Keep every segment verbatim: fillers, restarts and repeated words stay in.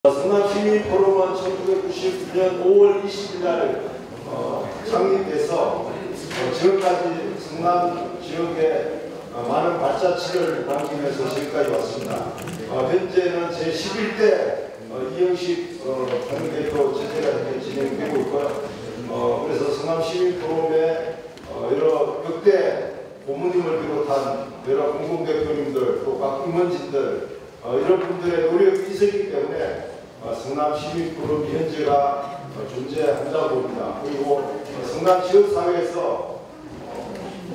성남시민포럼은 천구백구십구 년 오월 이십일 날 어, 창립돼서 어, 지금까지 성남 지역에 어, 많은 발자취를 남기면서 지금까지 왔습니다. 어, 현재는 제십일 대 어, 이영식 어, 당대표 체제가 진행되고 있고요. 어, 그래서 성남시민포럼에 어, 여러 역대 고모님을 비롯한 여러 공동대표님들 또 각 임원진들 어, 이런 분들의 노력이 있었기 때문에 어, 성남시민포럼이 현재가 어, 존재한다고 봅니다. 그리고 어, 성남 지역사회에서 어,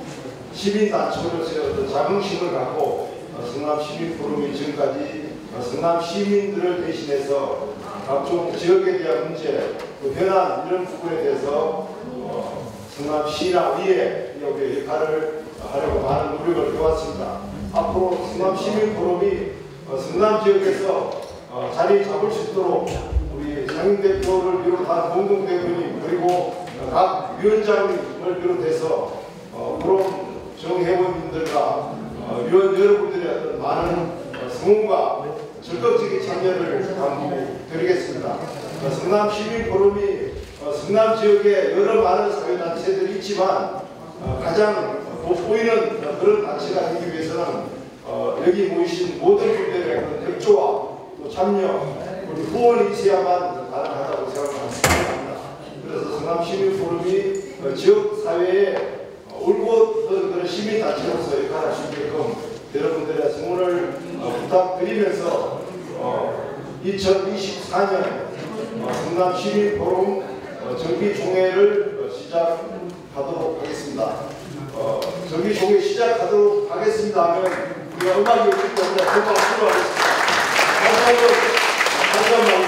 시민단체로서의 어떤 자긍심을 갖고 어, 성남시민포럼이 지금까지 어, 성남시민들을 대신해서 각종 지역에 대한 문제, 또 현안 이런 부분에 대해서 어, 성남시나 위에 역할을 하려고 많은 노력을 해왔습니다. 앞으로 성남시민포럼이 어, 성남 지역에서 어, 자리 잡을 수 있도록 우리 상임대표를 비롯한 공동대표님 그리고 어, 각 위원장을 비롯해서 어, 포럼 정회원님들과 어, 위원 여러분들의 어떤 많은 어, 성원과 적극적인 참여를 당부드리겠습니다. 어, 성남시민포럼이 어, 성남 지역에 여러 많은 사회단체들이 있지만 어, 가장 돋보이는 어, 그런 단체가 되기 위해서는 어, 여기 모이신 모든 분들의 그런 협조와 또 참여, 우리 후원이 있어야만 가능하다고 생각합니다. 그래서 성남시민포럼이 어, 지역사회에 어, 올곧은 그런 시민단체로서 역할할 수 있게끔 여러분들의 성원을 어, 부탁드리면서 어, 이천이십사 년 어, 성남시민포럼 어, 정기총회를 어, 시작하도록 하겠습니다. 어, 정기총회 시작하도록 하겠습니다 하면 우리가 음악이 없기 때문에 금방 수고하겠습니다. 다시 한번 다시 한번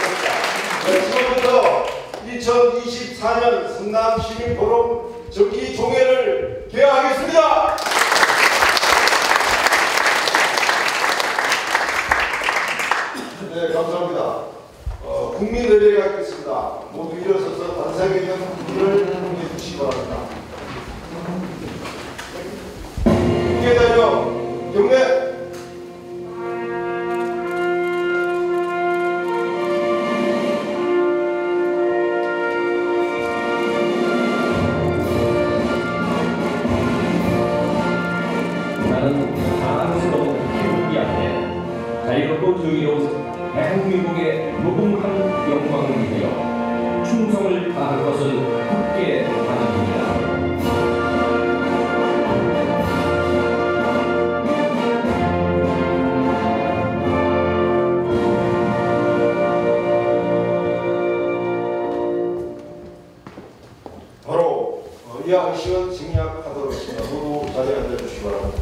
하겠습니다. 네, 지금부터 이천이십사 년 성남시민포럼 정기총회를 개최하겠습니다. 네, 감사합니다. 어, 국민의례가 있겠습니다. 모두 일어서서 반사개경 국민을 공개해 주시기 바랍니다. 국회대령 경례. 나는 사랑스러운 기후기 앞에 자유롭고 정의로운 대한민국의 무궁한 영광을 위하여 충성을 다할 것을 굳게 다짐합니다. 바로 어, 이하 의식은 증약하도록 하겠습니다. 모두 자리에 앉아주시기 바랍니다.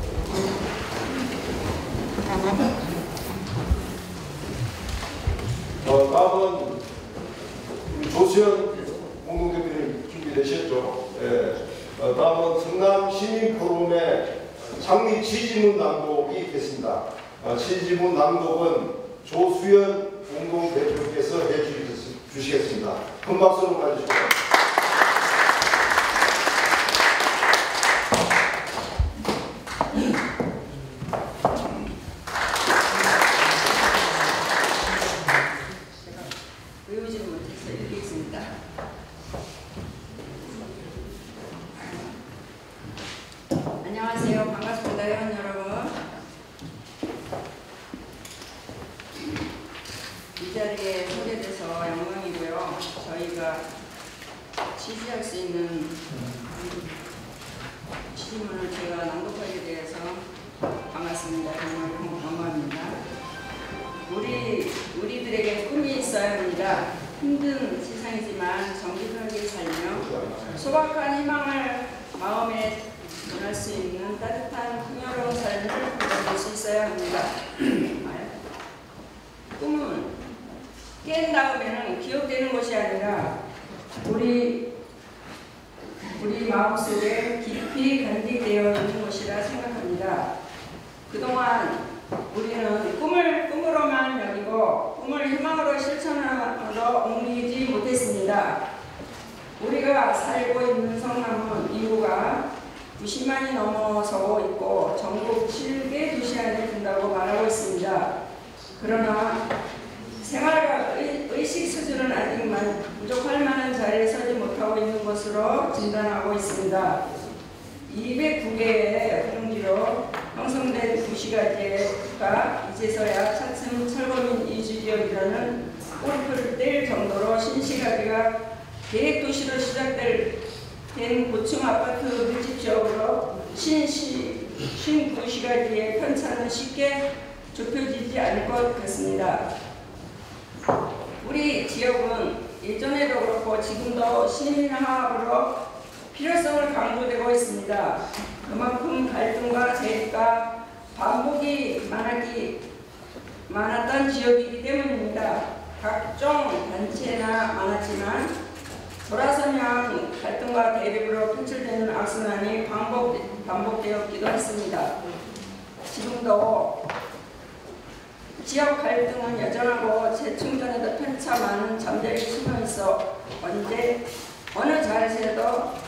어, 다음은 우리 조수현 공동대표님 준비되셨죠? 예. 어, 다음은 성남시민포럼의 창립 취지문 낭독이 있겠습니다. 어, 취지문 낭독은 조수현 공동대표께서 해주시겠습니다. 큰 박수로 가주시기 바랍니다. 안녕하세요. 반갑습니다. 회원 여러분. 이 자리에 소개돼서 영광이고요. 저희가 지지할 수 있는 질문을 제가 낭독하게 되어서 반갑습니다. 정말 영광입니다. 우리, 우리들에게 꿈이 있어야 합니다. 힘든 세상이지만 정직하게 살며 소박한 희망을 마음에 전할 수 있는 따뜻한 풍요로운 삶을 누릴 수 있어야 합니다. 꿈은 깬 다음에는 기억되는 것이 아니라 우리 우리 마음속에 깊이 간직되어 있는 것이라 생각합니다. 그동안 우리는 꿈을 꿈으로만 여기고 꿈을 희망으로 실천하러 옮기지 못했습니다. 우리가 살고 있는 성남은 인구가 구십만이 넘어서고 있고 전국 칠 개 도시 안에 든다고 말하고 있습니다. 그러나 생활과 의 것으로 진단하고 있습니다. 이백구 개의 후중지로 형성된 구시가지가 이제서야 차츰 철거민 이주지역이라는 꼬리표를 뗄 정도로 신시가지가 계획도시로 시작될 된 고층 아파트 밀집 지역으로 신시, 신구시가지의 편차는 쉽게 좁혀지지 않을 것 같습니다. 우리 지역은 예전에도 그렇고 지금도 시민화합으로 필요성을 강조되고 있습니다. 그만큼 갈등과 대립과 반복이 많았기, 많았던 지역이기 때문입니다. 각종 단체나 많았지만 돌아서면 갈등과 대립으로 표출되는 악순환이 반복, 반복되었기도 했습니다. 지금도 지역 갈등은 여전하고 재충전에도 편차 많은 잠재력이 숨어 있어 언제 어느 자리에도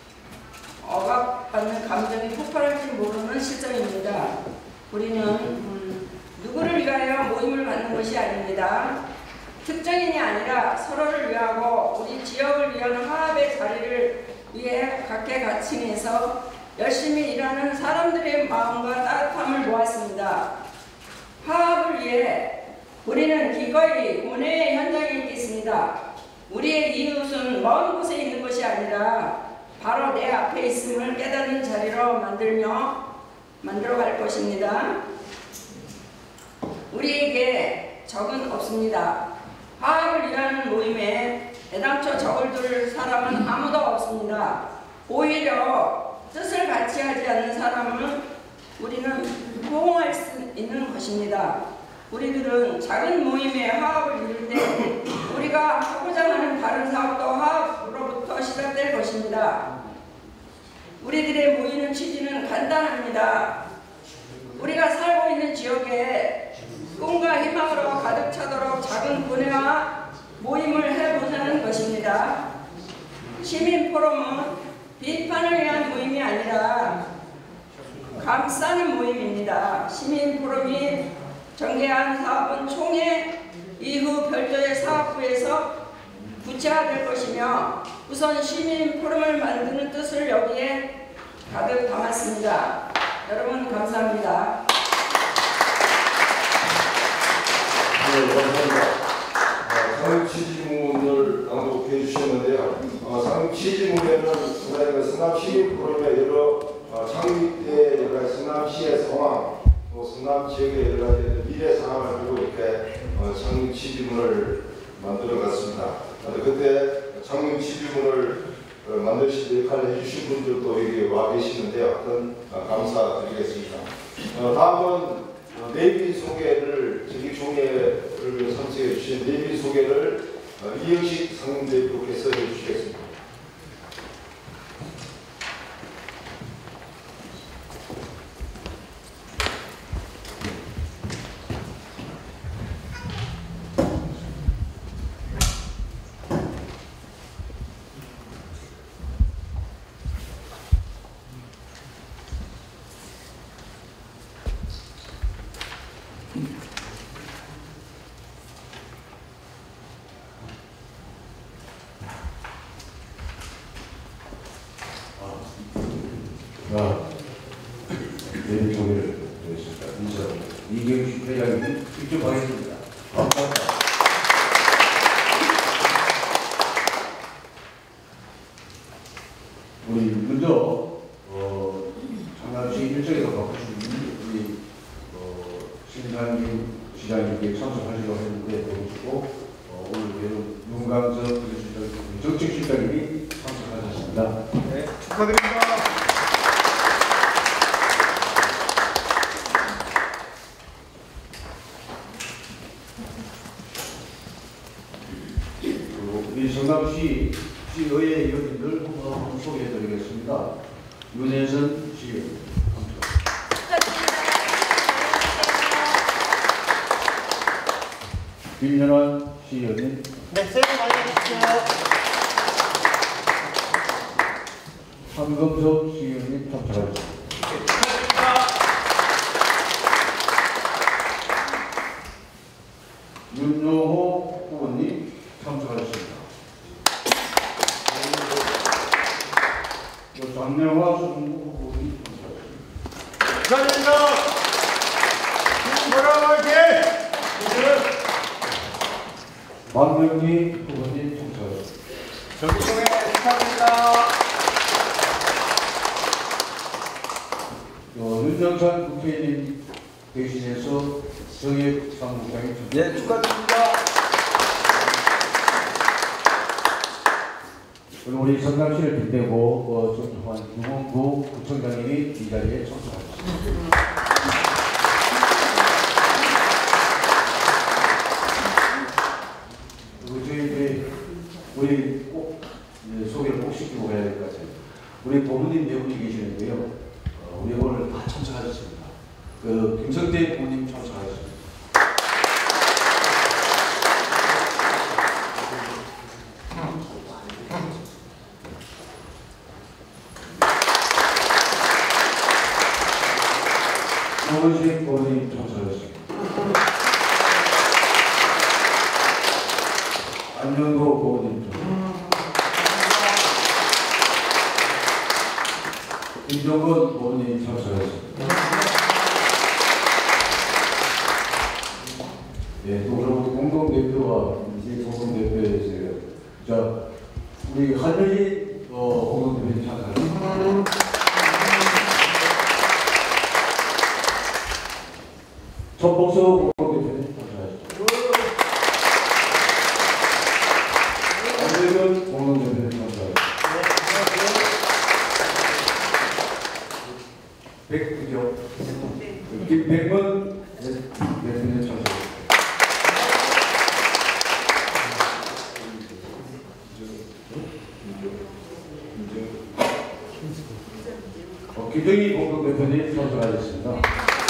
억압받는 감정이 폭발할지 모르는 실정입니다. 우리는 음, 누구를 위하여 모임을 갖는 것이 아닙니다. 특정인이 아니라 서로를 위하고 우리 지역을 위한 화합의 자리를 위해 각계각층에서 열심히 일하는 사람들의 마음과 따뜻함을 모았습니다. 화합을 위해 우리는 기꺼이 고뇌의 현장에 있겠습니다. 우리의 이웃은 먼 곳에 있는 것이 아니라 바로 내 앞에 있음을 깨닫는 자리로 만들며 만들어갈 것입니다. 우리에게 적은 없습니다. 화합을 위한 모임에 애당초 적을 둘 사람은 아무도 없습니다. 오히려 뜻을 같이 하지 않는 사람은 우리는 호응할 수 있는 것입니다. 우리들은 작은 모임의 화합을 이룰 때 우리가 하고자 하는 다른 사업도 화합으로부터 시작될 것입니다. 우리들의 모이는 취지는 간단합니다. 우리가 살고 있는 지역에 꿈과 희망으로 가득 차도록 작은 고뇌와 모임을 해보자는 것입니다. 시민 포럼은 비판을 위한 모임이 아니라 감싸는 모임입니다. 시민 포럼이 전개한 사업은 총회 이후 별도의 사업부에서 구체화될 것이며 우선 시민 포럼을 만드는 뜻을 여기에 가득 담았습니다. 여러분 감사합니다. 네, 감사합니다. 상임 취지문을 낭독해 주셨는데요. 어, 상임 취지문에는 저희가 성남 시민 포럼의 여러 어, 창립 때 여러 가지 성남시의 상황, 또 성남 지역의 여러 가지 미래 상황을 두고 이렇게 어, 창립 취지문을 만들어 갔습니다. 어, 그때 창립 취지문을 어, 만드실 역할을 해주신 분들도 여기 와 계시는데요. 큰 어, 감사드리겠습니다. 어, 다음은 어, 내비 소개를 저기 종회를 참석해 주신 내비 소개를 어, 이영식 상임대표께서 해주시겠습니다. 아, 내일 종회를 드리겠습니다. 인사 이경식 회장님 직접 하겠습니다. 감사합니다. 우리 먼저 어, 상남시 일정에서 바꾸신 우리 어, 신상민 시장님께 참석하시려고 했는데 도와주시고 어, 오늘 윤강석 부실장, 정책실장님이 참석하셨습니다. 네, 축하드립니다. 우리 성남시 시의회 의원님들 한번 소개해드리겠습니다. 윤혜선 시의원. 김연환 시의원님. 네, 새해 복 많이 받으십시오. 한금석 시의원님 참석하셨습니다. 축하드립니다. 윤용호 후보님 참석하셨습니다. 박명리 후보님 청취하겠습니다. 정기총회 축하드립니다. 어, 윤영찬 국회의원 대신해서 정의혁 사무국장님 청취하겠습니다. 예, 축하드립니다. 그리고 우리 성남시를 빛내고 어, 존경한 유원구 구청장님이 이 자리에 참석하셨습니다. 그리고 저희 이제 우리 꼭 이제 소개를 꼭 시키고 가야 될 것 같아요. 우리 부모님 네 분이 계시는데요. 어, 우리 오늘 다 참석하셨습니다. 그 김성태 부모님 참석하셨습니다. 조원식 부모님 참석하셨습니다. 안정도 부모님 김정건 부모님 참석하셨습니다. 네, 또 그럼 공동대표와 이제 공동대표에서 자 우리 한여희 어, 공동대표님 참석하셨습니다. 천복서 공동대표님 참석하셨습니다. 안재근 공동대표님 참석하셨습니다. 백구죠. 김백문 대표님 참석하셨습니다. 어, 김정희 공동대표님 참석하셨습니다.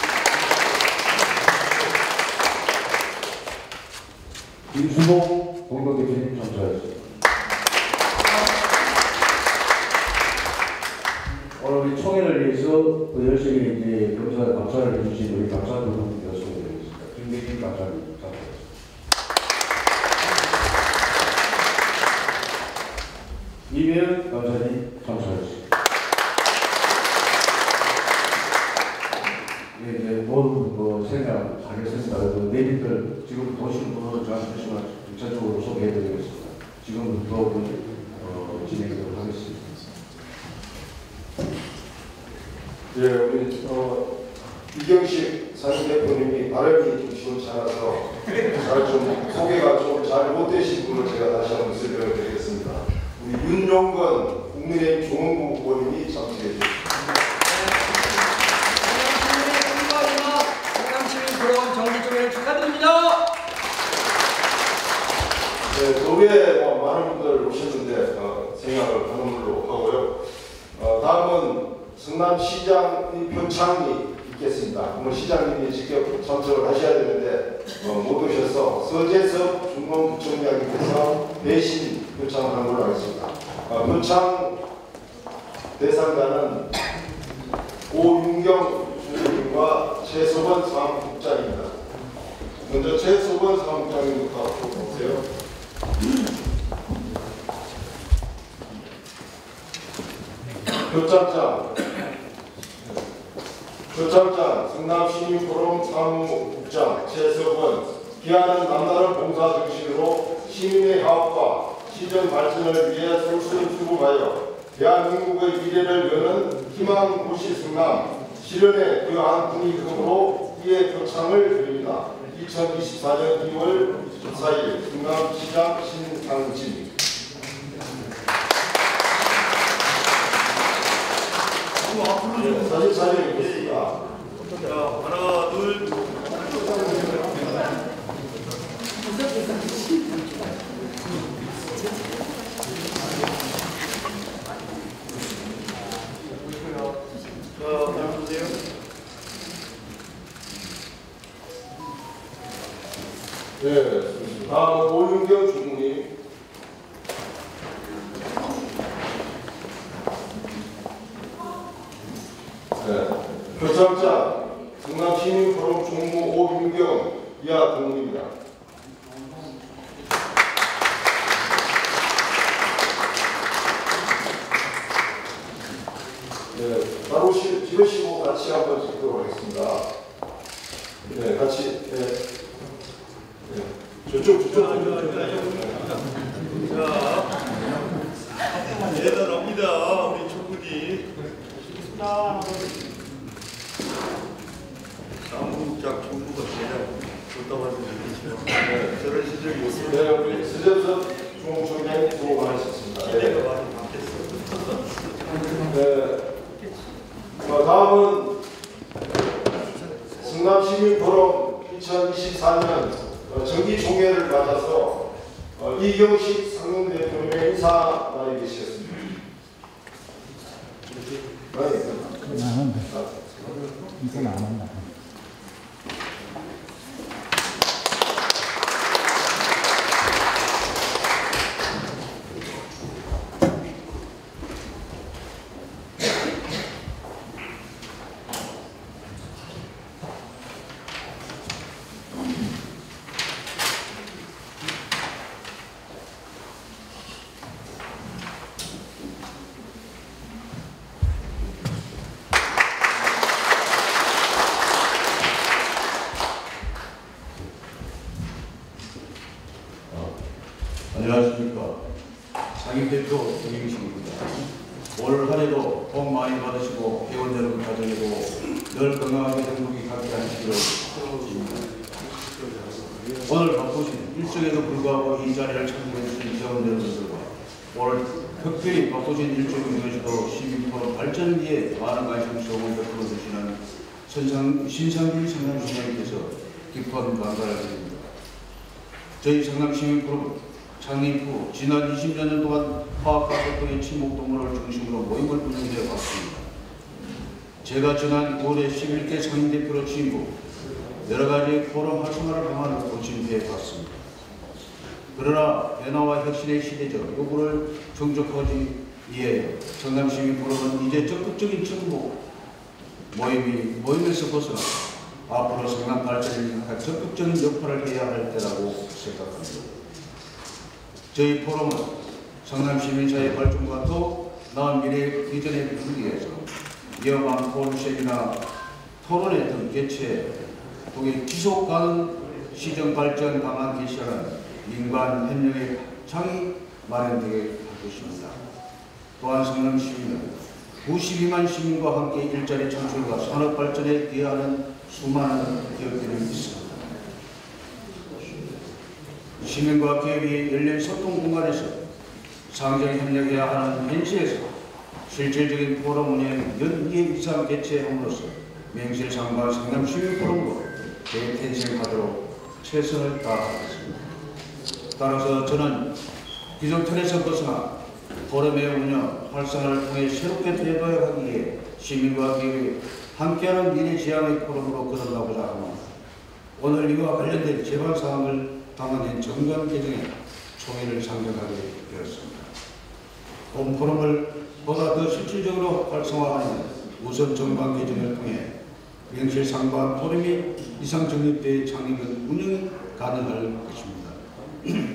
김수봉 공동대표님 참석하셨습니다. 오늘 우리 총회를 위해서 그 열심히 이제 검사 감사를 해주신 우리 감사분 여성분들이십니다. 김대진 감사님 참석하셨습니다. 이면 감사님 참석하셨습니다. 예, 이제 모든 뭐 생각하겠습니다. 그 내일들 지금 보시는 분들은 저한테 주시면 전체적으로 소개해드리겠습니다. 지금부터 어, 진행하도록 하겠습니다. 예, 우리 어, 이경식 상임대표님이 발음이 좀 시원치 않아서 잘 좀 소개가 좀 잘 못되신 분을 제가 다시 한번 설명을 드리겠습니다. 우리 윤용건 국민의힘 조원구 후보님이 참석해 주셨습니다. 정기총회 축하드립니다. 네, 도에 뭐 많은 분들 오셨는데 어, 생각을 하는 걸로 하고요. 어, 다음은 성남시장 표창이 있겠습니다. 오늘 시장님이 직접 참석을 하셔야 되는데 어, 못 오셔서 서재섭 중원구청장님께서 대신 표창을 하는 걸로 하겠습니다. 어, 표창 대상자는 오윤경 주님과 최소건 사무국장입니다. 먼저 최소건 사무국장님부터 보세요. 표창장 표창장 성남시민포럼 사무국장 최석원 기하는 남다른 봉사 정신으로 시민의 화합과 시정 발전을 위해 솔선수범하여 대한민국의 미래를 여는 희망 도시 성남 실현의 그러한 국민금으로 이에 표창을 드립니다. 이천이십사 년 이월 십사일 성남시장 신상진. 네, 사진 촬영 있겠습니다. 자, 하나, 둘. 네, 다음은 오윤경 주무님. 네, 표창장 성남시민포럼 총무 오윤경 이하 동문입니다. 네, 바로 지으시고 같이 한번 찍도록 하겠습니다. 네, 같이. 네. 네. 저쪽, 저쪽. 자, 대단합니다. 우리 총무님. 남북작 총무가 대단 좋다고 하시면 네, 저런 시절이 있어요. 네, 우리 스제섭 중총장 수고 많으셨습니다. 시대가 네. 많이 바뀌었어. 네. 어, 다음은 성남시민포럼 이천이십사 년 어, 정기총회를 맞아서 어, 이경식 상임대표님의 인사 나에 계시겠습니다. 네. 안 한다. 이건 안 한다. 안녕하십니까. 상임대표 김영식입니다. 올 한해도 복 많이 받으시고 회원 여러분 가정이고 늘 건강하게 행복히 갖게 하시기를 축원드립니다. 오늘 바쁘신 일정에도 불구하고 이 자리를 참석해주신 회원 여러분들과 오늘 특별히 바쁘신 일정 중에서도 시민포럼 발전을 위해 많은 관심 소원을 베풀어주시는 선상, 신상길 성남시장님께서 깊은 감사를 드립니다. 저희 성남시민포럼 창립 후 지난 이십 년 동안 화학가족들의 친목동물을 중심으로 모임을 운영해 왔습니다. 제가 지난 구월에 십일 대 상임대표로 취임 후 여러 가지 포럼 활성화를 방안을 고심해 봤습니다. 그러나 변화와 혁신의 시대적 요구를 충족하기 위해 성남시민포럼은 이제 적극적인 정부 모임이 모임에서 벗어나 앞으로 성남 발전을 위한 적극적인 역할을 해야 할 때라고 생각합니다. 저희 포럼은 성남 시민사회 발전과 또 나은 미래 비전에 이루기 위해서 위험한 포럼세미나 토론회 등 개최 통해 지속 가능 시정 발전 방안 개시하는 민관 협력의 장이 마련되게 할 것입니다. 또한 성남 시민은 구십이만 시민과 함께 일자리 창출과 산업 발전에 기여하는 수많은 기업들이 있습니다. 시민과 기업이 열린 소통 공간에서 상정 협력해야 하는 현실에서 실질적인 포럼 운영 연 이 회 이상 개최함으로써 명실상부한 성남시민포럼으로 재탄생하도록 최선을 다하겠습니다. 따라서 저는 기존 틀에서 벗어나 포럼의 운영 활성화를 통해 새롭게 대도하기 위해 시민과 기업이 함께하는 미래 지향의 포럼으로 거듭나고자 합니다. 오늘 이와 관련된 제반 사항을 담아낸 정관 개정에 총회를 상정하게 되었습니다. 본 포럼을 보다 더 실질적으로 활성화하는 우선 정관 개정을 통해 명실상부한 포럼이 이상 정립대의 창립은 운영이 가능할 것입니다.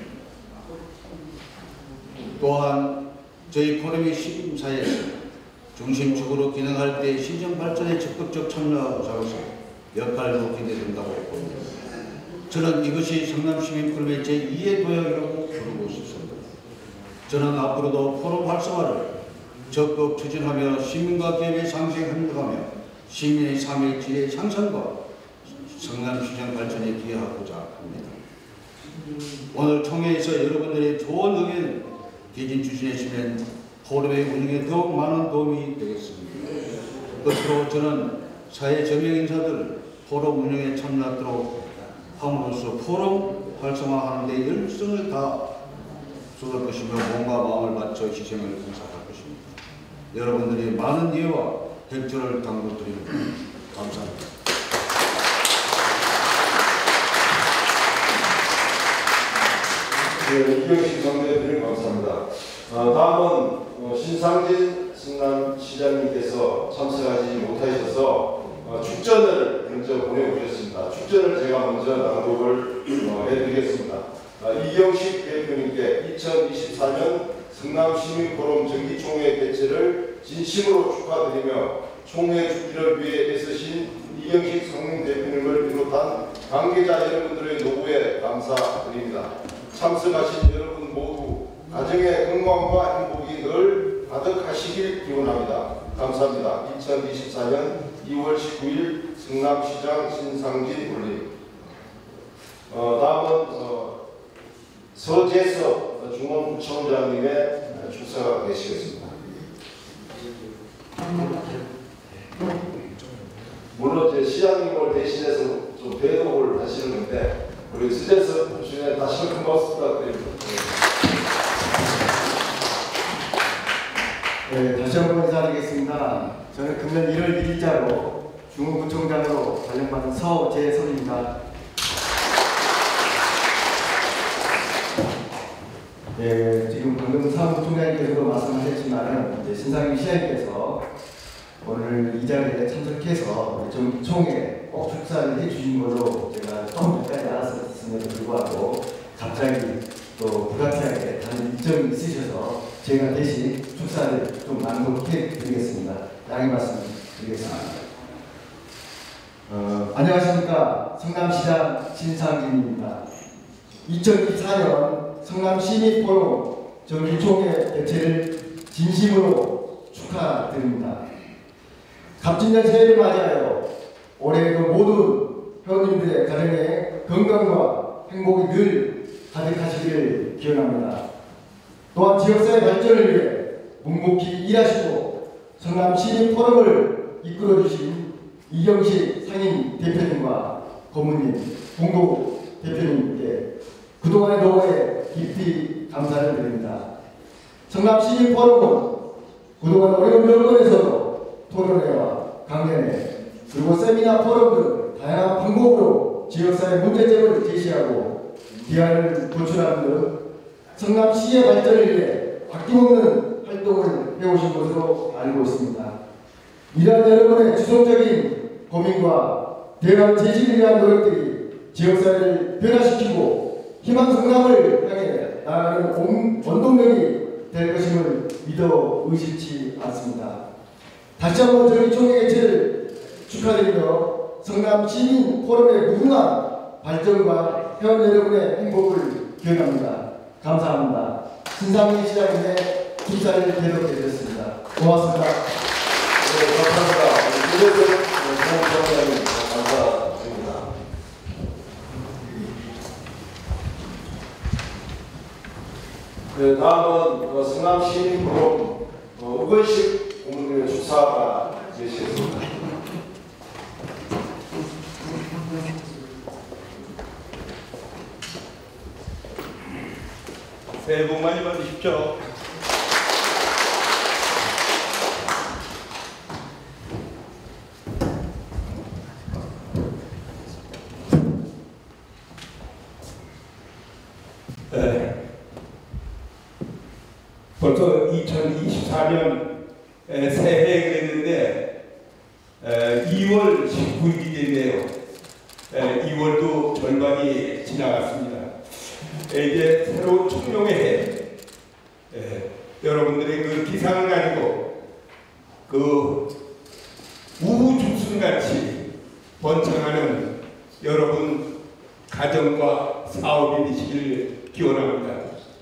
또한 저희 포럼이 시민사회에서 중심축으로 기능할 때 시정 발전에 적극적 참여자로서 역할도 기대된다고 봅니다. 저는 이것이 성남시민포럼의 제이 의 도약이라고 부르고 싶습니다. 저는 앞으로도 포럼 활성화를 적극 추진하며 시민과 기업의 상생에 협력하며 시민의 삶의 질의 향상과 성남시장 발전에 기여하고자 합니다. 오늘 총회에서 여러분들의 좋은 의견 개진 추진해주시면 포럼의 운영에 더욱 많은 도움이 되겠습니다. 끝으로 저는 사회 저명 인사들 포럼 운영에 참여하도록 함으로써 포럼 활성화하는 데 열성을 다 쏟을 것이며 몸과 마음을 바쳐 희생을 봉사할 것입니다. 여러분들의 많은 이해와 협조를 당부드립니다. 감사합니다. 네, 이경식 상대표님 감사합니다. 어, 다음은 어, 신상진 성남시장님께서 참석하지 못하셔서 어, 축전을 먼저 보내오셨습니다. 축전을 제가 먼저 낭독을 어, 해드리겠습니다. 어, 이경식 대표님께 이천이십사 년 성남시민포럼 정기총회 개최를 진심으로 축하드리며 총회 주기를 위해 애쓰신 이경식 상임대표님을 비롯한 관계자 여러분들의 노고에 감사드립니다. 참석하신 여러분 모두 가정의 건강과 행복이 늘 가득하시길 기원합니다. 감사합니다. 이천이십사 년 이월 십구일 성남시장 신상진 올림. 어, 다음은 어, 서재석 중원부총장님의 축사가 되시겠습니다. 물론 제 시장님을 대신해서 좀 배독을 하시는데 우리 서재석 주에 다시 한번 박수 부탁드립니다. 네, 다시 한번 인사드리겠습니다. 저는 금년 일월 일일자로 중원부총장으로 발령받은 서재석입니다. 네, 지금 방금 사무총장님께서도 말씀하셨지만 이제 신상민 시장님께서 오늘 이 자리에 참석해서 좀 총회 꼭 축사를 해주신 걸로 제가 처음 전까지 알았었음에도 불구하고 갑자기 또 불가피하게 다른 일정이 있으셔서 제가 대신 축사를 좀 낭독해 드리겠습니다. 양해 말씀 드리겠습니다. 어, 안녕하십니까. 성남시장 신상진입니다. 이천이십사 년 성남시민포럼 정기총회 개최를 진심으로 축하드립니다. 갑진년 새해를 맞이하여 올해도 모든 회원님들의 가정에 건강과 행복이 늘 가득하시기를 기원합니다. 또한 지역사회 발전을 위해 묵묵히 일하시고 성남시민포럼을 이끌어주신 이경식 상임 대표님과 고문님, 공도 대표님께 그동안의 노고에 깊이 감사를 드립니다. 성남시민포럼은 그동안 어려운 여건에서도 토론회와 강연회 그리고 세미나 포럼 등 다양한 방법으로 지역사회 문제점을 제시하고 대안을 도출하는 등 성남시의 발전을 위해 아낌없는 활동을 해오신 것으로 알고 있습니다. 이러한 여러분의 지속적인 고민과 대안 제시를 위한 노력들이 지역사회를 변화시키고 희망 성남을 향해 나아가는 원동력이 될 것임을 믿어 의심치 않습니다. 다시 한번 정기총회 개최를 축하드리며 성남 시민 포럼의 무궁한 발전과 회원 여러분의 행복을 기원합니다. 감사합니다. 신상민 시장님의 축사를 계속해드렸습니다. 고맙습니다. 네, 감사합니다. 김재석 부총장님 감사드립니다. 네, 다음은 성남시민포럼 우건식 고문님의 축사가 되시겠습니다. 새해 복 많이 받으십시오. 네. 벌써 이천이십사 년 새해가 됐는데 이월 십구일이 됐네요. 이월도 절반이 지나갔습니다. 이제 새로운 청룡의 해, 여러분들의 그 기상을 가지고 그 우후죽순같이 번창하는 여러분 가정과 사업이 되시길 기원합니다.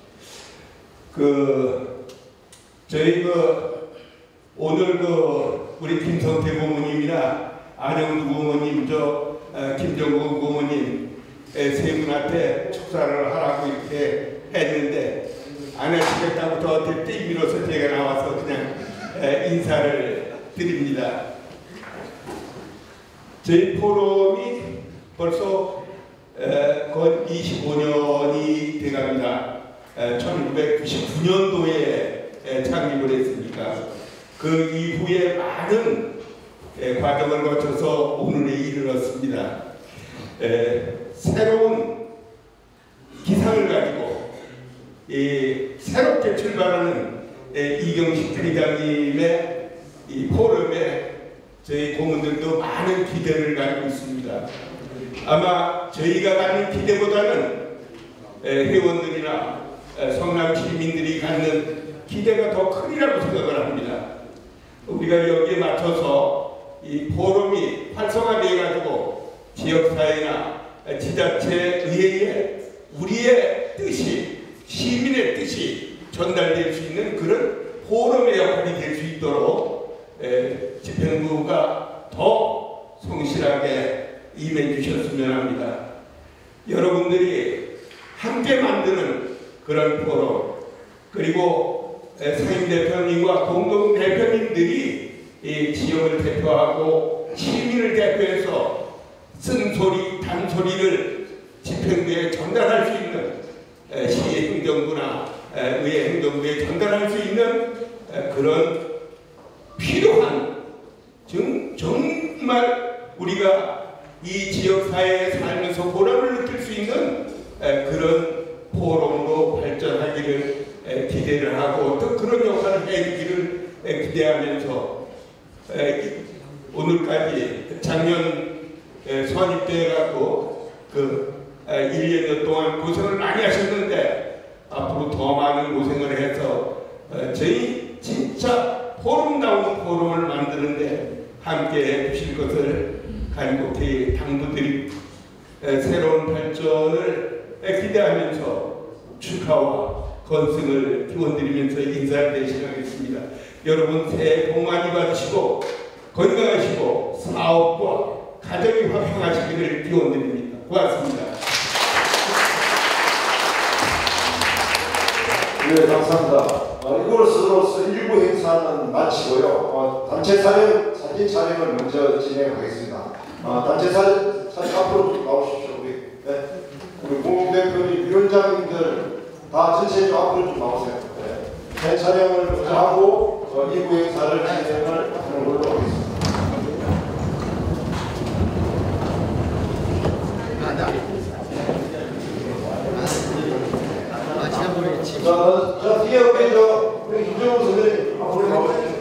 그 저희 그 오늘 그 우리 김성태 고모님이나 안영두 고모님, 저 어, 김정국 고모님 세 분한테 축사를 하라고 이렇게 했는데 안 하시겠다고 저한테 띠 밀어서 제가 나와서 그냥 에, 인사를 드립니다. 저희 포럼이 벌써 에, 거의 이십오 년이 돼갑니다. 에, 천구백구십구 년도에 에, 창립을 했으니까 그 이후에 많은 에, 과정을 거쳐서 오늘에 이르렀습니다. 에, 새로운 기상을 가지고 이, 새롭게 출발하는 에, 이경식 회장님의 이 포럼에 저희 고문들도 많은 기대를 가지고 있습니다. 아마 저희가 갖는 기대보다는 에, 회원들이나 에, 성남 시민들이 갖는 기대가 더 크리라고 생각을 합니다. 우리가 여기에 맞춰서 이 포럼이 활성화되어 가지고 지역사회나 지자체의회에 우리의 뜻이, 시민의 뜻이 전달될 수 있는 그런 포럼의 역할이 될 수 있도록 에, 집행부가 더 성실하게 임해 주셨으면 합니다. 여러분들이 함께 만드는 그런 포럼, 그리고 상임대표님과 공동대표님들이 이 지역을 대표하고 시민을 대표해서 쓴소리, 단소리를 집행부에 전달할 수 있는 시행정부나 의회 행정부에 전달할 수 있는 그런 필요한, 정말 우리가 이 지역사회에 살면서 보람을 느낄 수 있는 그런 포럼으로 발전하기를 기대를 하고 또 그런 역할을 해주기를 기대하면서 오늘까지 작년 선입대해갖고 그 일 년 동안 고생을 많이 하셨는데 앞으로 더 많은 고생을 해서 저희 진짜 포럼다운 포럼을 만드는데 함께 해주실 것을 간곡히 당부드리고 새로운 발전을 기대하면서 축하와 건승을 기원드리면서 인사를 대신하겠습니다. 여러분 새해 복 많이 받으시고 건강하시고 사업과 가정이 화평하시기를 기원드립니다. 고맙습니다. 네, 감사합니다. 어, 이것으로서 일부 행사는 마치고요. 어, 단체 사진, 사진 촬영을 먼저 진행하겠습니다. 어, 단체 사진, 사진 앞으로 좀 나오십시오. 우리, 네. 우리 공동대표님, 위원장님들 다 전체적으로 앞으로 좀 나오세요. 네. 사진 촬영을 먼저 하고 어, 이 부 행사를 진행을 하는 걸로 하겠습니다. 자, 자, 뒤에 우리 저 우리 김정우 선생님 앞으로 나오세요.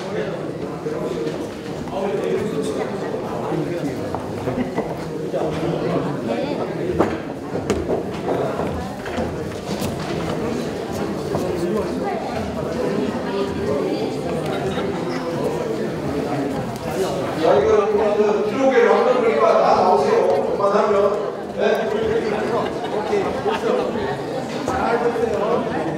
자, 이거 그 기록에 한번 그러니까 다 나오세요. 그만하면. 네. 오케이. 잘 보세요.